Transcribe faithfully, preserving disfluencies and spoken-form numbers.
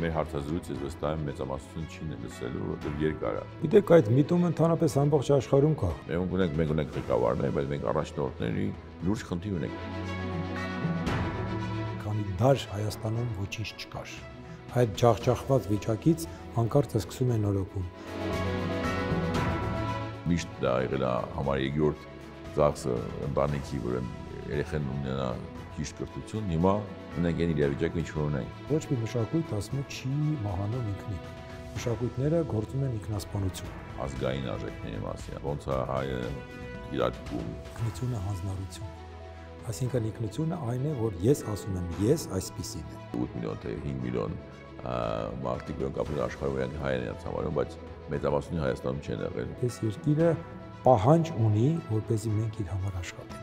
մեր հարցազրույցը վստահ եմ մեծամասնություն չի լսելու, որովհետև երկար է։ Գիտեք, այդ միտումը ընդհանրապես ամբողջ աշխարհում կա։ Մենք ունենք, մենք ունենք ղեկավարներ, բայց մենք առաջնորդների լուրջ խնդիր ունենք։ Քանի դար Հայաստանում ոչինչ չկար։ Այդ ջախջախված վիճակից հանկարծ սկսում է նորոգում։ Միշտ դա եղել է համար երկրորդ ծախսը ընտանիքի, որ երեխեն ունենա ճիշտ կրթություն, հիմա ունենք այն իրավիճակը, ինչ որ ունենք։ Ոչ մի մշակույթ ասում է չի մահանում ինքնին։ Մշակույթները գործում են ինքնասպանություն։ Ազգային արժեքների մասին, ոնց է հայը իրավիճակում։ Ինքնությունը հանձնարարություն։ Այսինքն ինքնությունը այն է, որ ես ասում եմ, ես այսպիսին եմ։ ութ միլիոն թե հինգ միլիոն մարդիկ որոնք ապրում են աշխարհում հայերեն են համարում, բայց մեծամասնությունը Հայաստանում չեն եղել։ Այս երկիրը պահանջ ունի, որպեսզի մենք իր համար աշխատենք։